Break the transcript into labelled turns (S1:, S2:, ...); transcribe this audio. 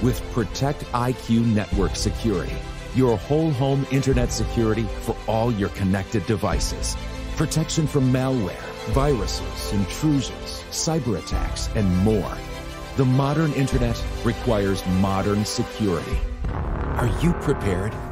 S1: with ProtectIQ Network Security, your whole home internet security for all your connected devices. Protection from malware, viruses, intrusions, cyber attacks, and more. The modern internet requires modern security. Are you prepared?